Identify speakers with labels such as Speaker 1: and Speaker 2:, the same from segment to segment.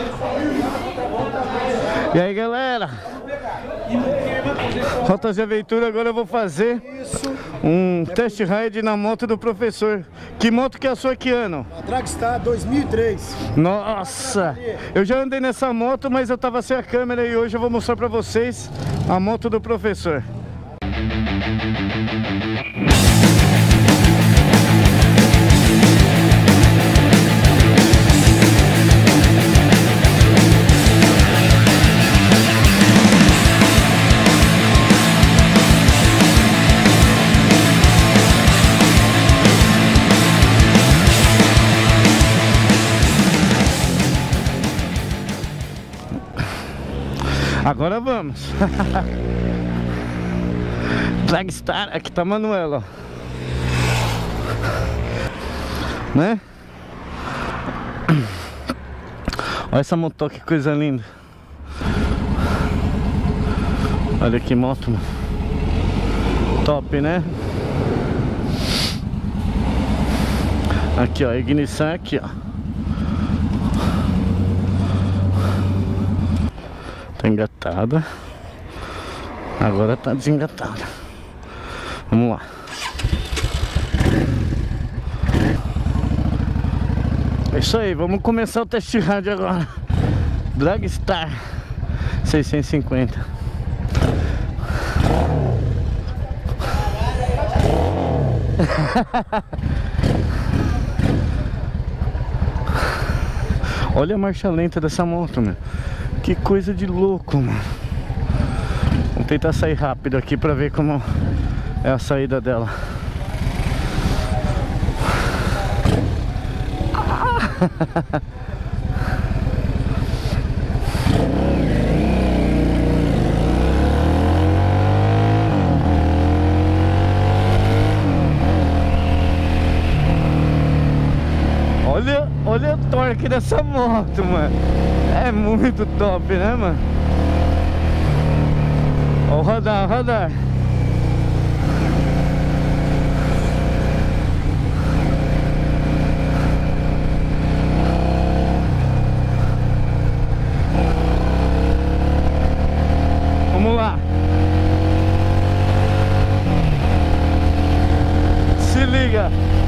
Speaker 1: E aí, galera? Rotas de Aventura, agora eu vou fazer um test ride na moto do professor. Que moto que é a sua, que ano?
Speaker 2: A Dragstar 2003.
Speaker 1: Nossa! Eu já andei nessa moto, mas eu tava sem a câmera e hoje eu vou mostrar pra vocês a moto do professor. Agora vamos. Dragstar, aqui tá a Manuela, ó. Né? Olha essa moto, que coisa linda. Olha que moto, mano. Top, né? Aqui, ó, ignição aqui, ó. Tá engatada. Agora tá desengatada. Vamos lá. É isso aí, vamos começar o test ride agora. Dragstar 650. Olha a marcha lenta dessa moto, meu. Que coisa de louco, mano. Vamos tentar sair rápido aqui pra ver como é a saída dela. Olha o torque dessa moto, mano. É muito top, né, mano? Ó o radar, o radar. Vamos lá. Se liga.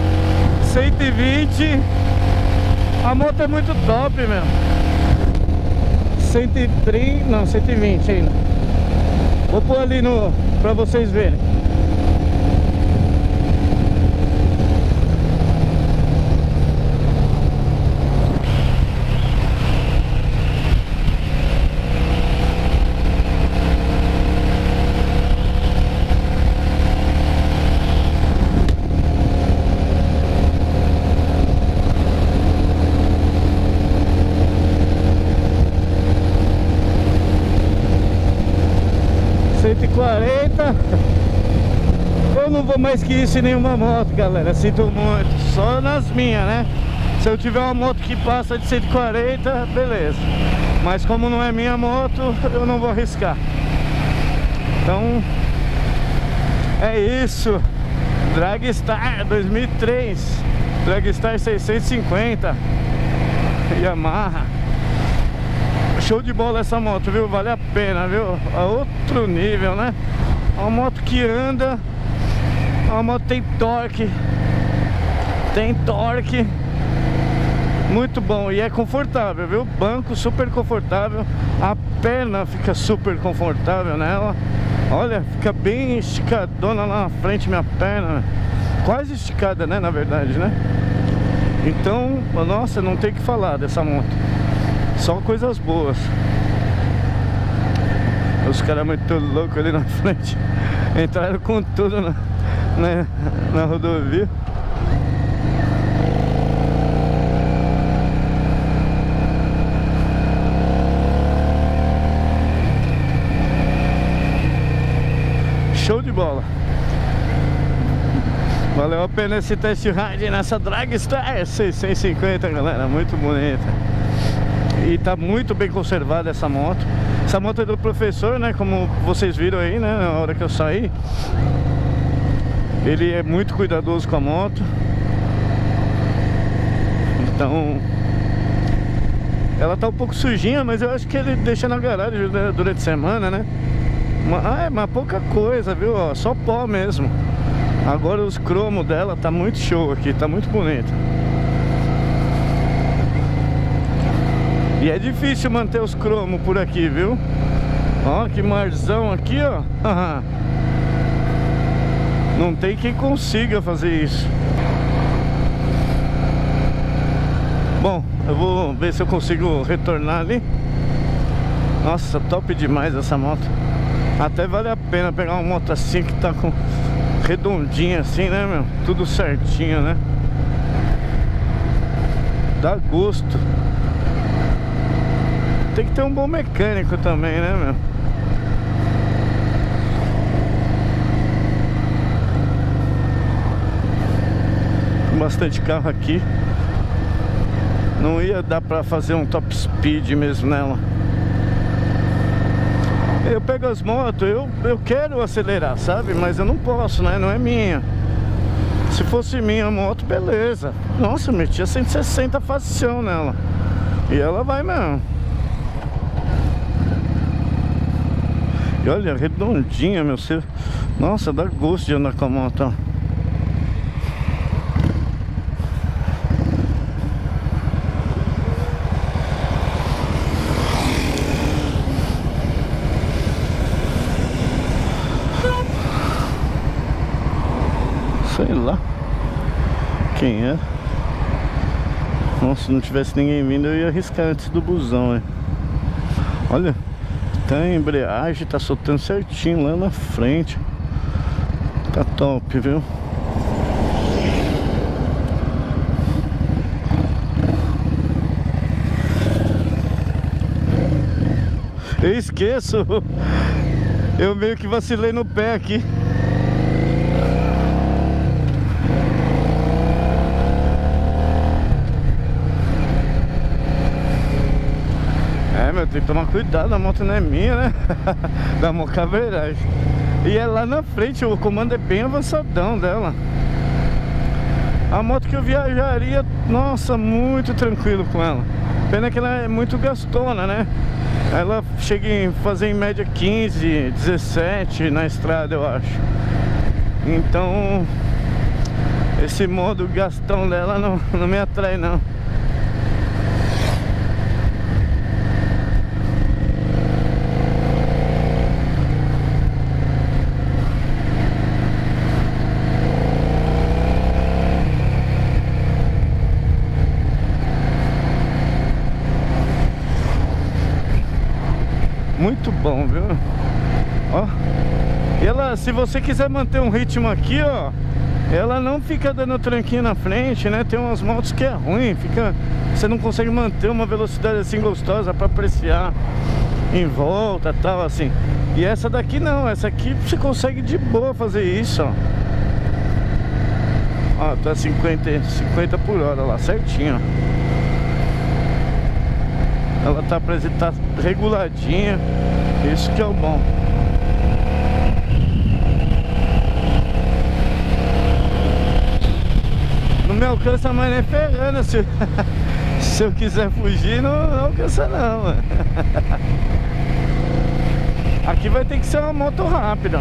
Speaker 1: 120. A moto é muito top, meu. 130, não, 120 ainda. Vou pôr ali no, pra vocês verem. Eu não vou mais que isso em nenhuma moto, galera. Sinto muito, só nas minhas, né? Se eu tiver uma moto que passa de 140, beleza. Mas como não é minha moto, eu não vou arriscar. Então é isso. Dragstar 2003, Dragstar 650 Yamaha. Show de bola essa moto, viu? Vale a pena, viu? A outro nível, né? Uma moto que anda. Uma moto tem torque. Tem torque. Muito bom. E é confortável, viu? Banco super confortável. A perna fica super confortável nela. Olha, fica bem esticadona lá na frente minha perna. Quase esticada, né? Na verdade, né? Então, nossa, não tem o que falar dessa moto. Só coisas boas. Os caras muito loucos ali na frente. Entraram com tudo na rodovia. Show de bola. Valeu a pena esse test ride nessa Dragstar 650, galera. Muito bonita. E tá muito bem conservada essa moto. Essa moto é do professor, né? Como vocês viram aí, né? Na hora que eu saí. Ele é muito cuidadoso com a moto. Então Ela tá um pouco sujinha, mas eu acho que ele deixa na garagem durante a semana, né? Mas pouca coisa, viu? Ó, só pó mesmo. Agora os cromos dela tá muito show aqui, tá muito bonito. E é difícil manter os cromos por aqui, viu? Ó, que marzão aqui, ó. Não tem quem consiga fazer isso. Bom, eu vou ver se eu consigo retornar ali. Nossa, top demais essa moto. Até vale a pena pegar uma moto assim que tá com redondinha assim, né, meu? Tudo certinho, né? Dá gosto. Tem que ter um bom mecânico também, né, meu? Tem bastante carro aqui. Não ia dar pra fazer um top speed mesmo nela. Eu pego as motos, eu quero acelerar, sabe? Mas eu não posso, né? Não é minha. Se fosse minha moto, beleza. Nossa, eu metia 160 facião nela. E ela vai mesmo. E olha, redondinha, meu. Nossa, dá gosto de andar com a moto, ó. Sei lá quem é. Nossa, se não tivesse ninguém vindo eu ia arriscar antes do busão, hein? Olha, tá a embreagem, tá soltando certinho lá na frente. Tá top, viu? Eu esqueço. Eu meio que vacilei no pé aqui. Tem que tomar cuidado, a moto não é minha, né? Dá uma caveiragem. E é lá na frente, o comando é bem avançadão dela. A moto que eu viajaria, nossa, muito tranquilo com ela. Pena que ela é muito gastona, né? Ela chega a fazer em média 15, 17 na estrada, eu acho. Então, esse modo gastão dela não me atrai, não. Muito bom, viu? Ó. E ela, se você quiser manter um ritmo aqui, ó, ela não fica dando tranquinho na frente, né? Tem umas motos que é ruim, você não consegue manter uma velocidade assim gostosa pra apreciar em volta e tal, assim. E essa daqui não, essa aqui você consegue de boa fazer isso, ó. Ó, tá 50 por hora lá, certinho, ó. Ela tá reguladinha. Isso que é o bom. Não me alcança mais nem ferrando. Se eu quiser fugir, não alcança não, mano. Aqui vai ter que ser uma moto rápida.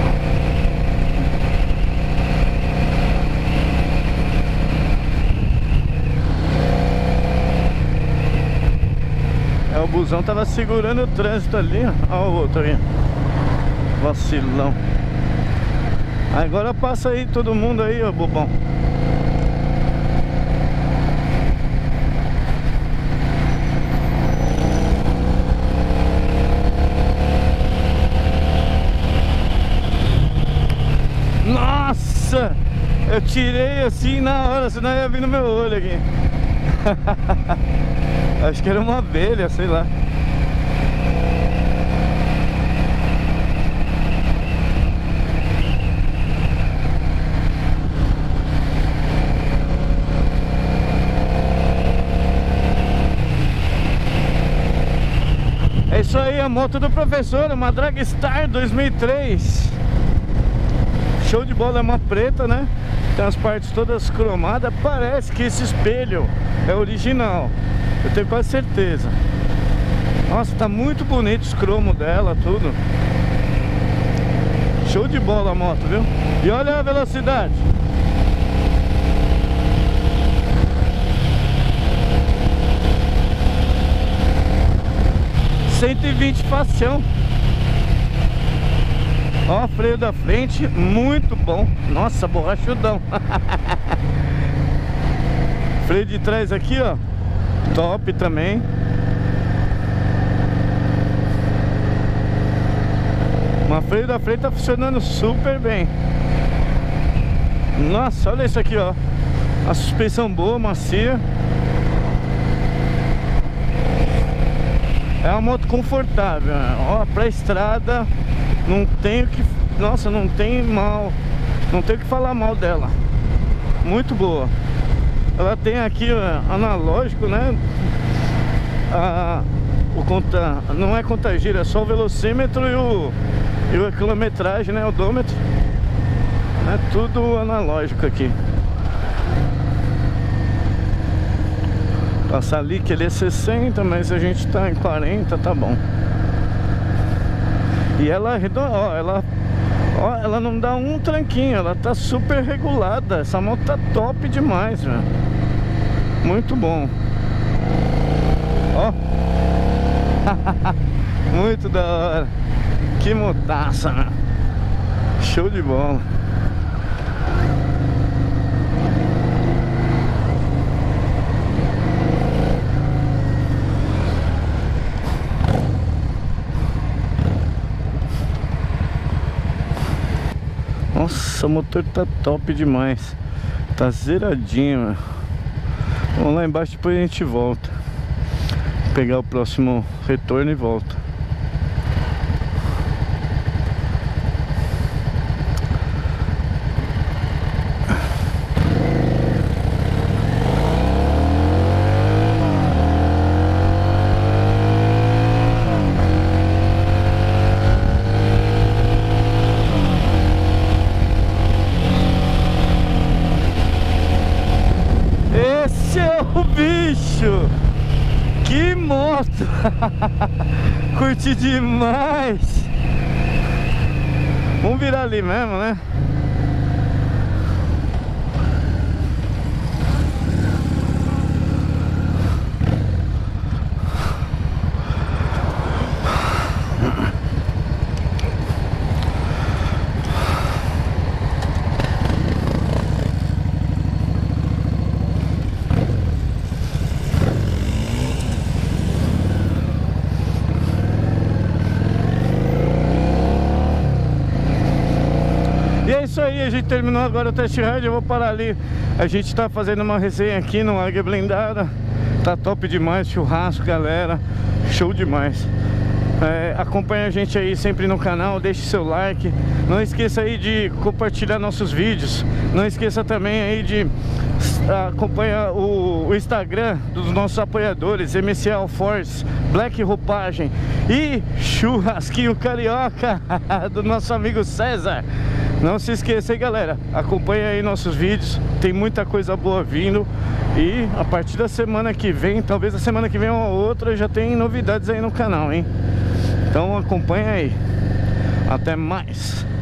Speaker 1: O busão tava segurando o trânsito ali, ó. Olha o outro aí. Vacilão. Agora passa aí todo mundo aí, ó, bobão. Nossa! Eu tirei assim na hora, senão ia vir no meu olho aqui. Acho que era uma abelha, sei lá. É isso aí, a moto do professor, uma Dragstar 2003. Show de bola, é uma preta, né? Tem as partes todas cromadas. Parece que esse espelho é original. Eu tenho quase certeza. Nossa, tá muito bonito os cromos dela, tudo. Show de bola a moto, viu? E olha a velocidade. $120 facião. Ó, freio da frente, muito bom. Nossa, borrachudão. Freio de trás aqui, ó, top também. Mas freio da frente tá funcionando super bem. Nossa, olha isso aqui, ó. A suspensão boa, macia. É uma moto confortável, né? Ó, pra estrada não tenho que... Nossa, não tem mal. Não tenho que falar mal dela. Muito boa. Ela tem aqui, ó, analógico, né? Não é conta-giro, é só o velocímetro e a quilometragem, né? O odômetro. É tudo analógico aqui. Passar ali que ele é 60, mas a gente tá em 40, tá bom. E ela ela não dá um tranquinho, ela tá super regulada. Essa moto tá top demais, velho. Muito bom. Ó. Muito da hora. Que motaça, né? Show de bola. Nossa, o motor tá top demais. Tá zeradinho, mano. Vamos lá embaixo, depois a gente volta. Pegar o próximo retorno e volta. Bicho, que moto. Curti demais. Vamos virar ali mesmo, né? E é isso aí, a gente terminou agora o test ride. Eu vou parar ali. A gente tá fazendo uma resenha aqui no Águia Blindada. Tá top demais, churrasco, galera. Show demais. Acompanha a gente aí sempre no canal, deixe seu like. Não esqueça aí de compartilhar nossos vídeos. Não esqueça também aí de acompanhar o Instagram dos nossos apoiadores, MCL Force, Black Roupagem e Churrasquinho Carioca do nosso amigo César. Não se esqueça aí, galera, acompanha aí nossos vídeos, tem muita coisa boa vindo. E a partir da semana que vem, talvez a semana que vem ou outra, já tem novidades aí no canal, hein? Então acompanha aí. Até mais.